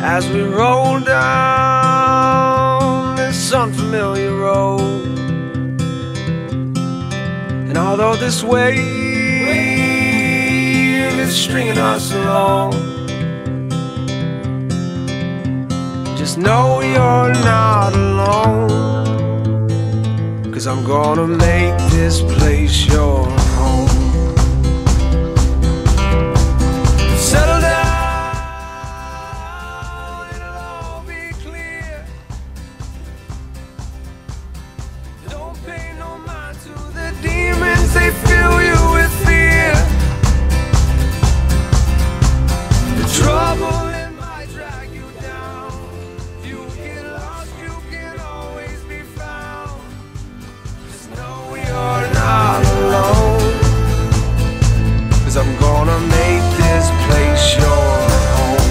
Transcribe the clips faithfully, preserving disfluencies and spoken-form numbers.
as we roll down this unfamiliar road. And although this wave is stringing us along, just know you're not alone, 'cause I'm gonna make this place your home. Settle down, it'll all be clear. Don't pay no mind to the demons, they fill you with fear. The trouble it might drag you down. If you get lost, you can always be found. Just know you're not alone, 'cause I'm gonna make this place your home.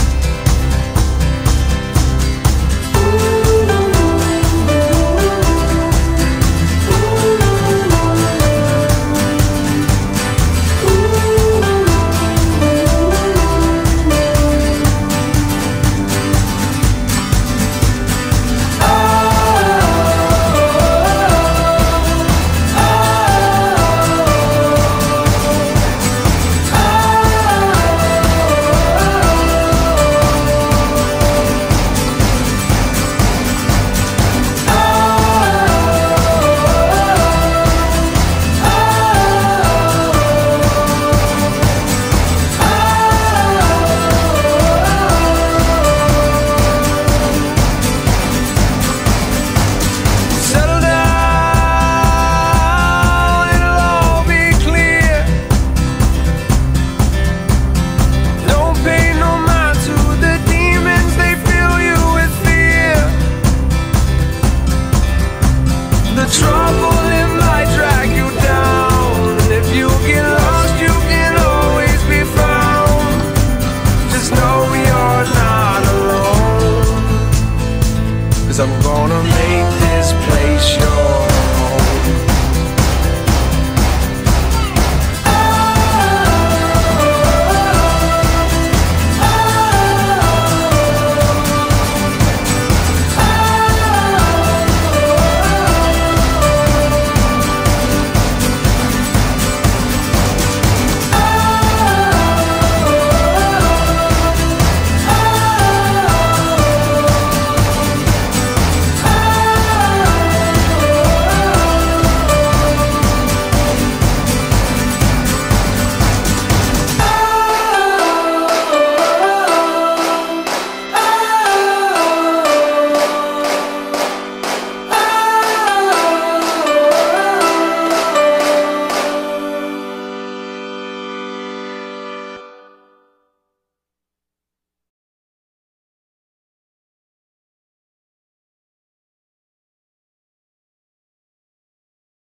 The trouble it might drag you down, and if you get lost, you can always be found. Just know you're not alone, 'cause I'm gonna make this place yours.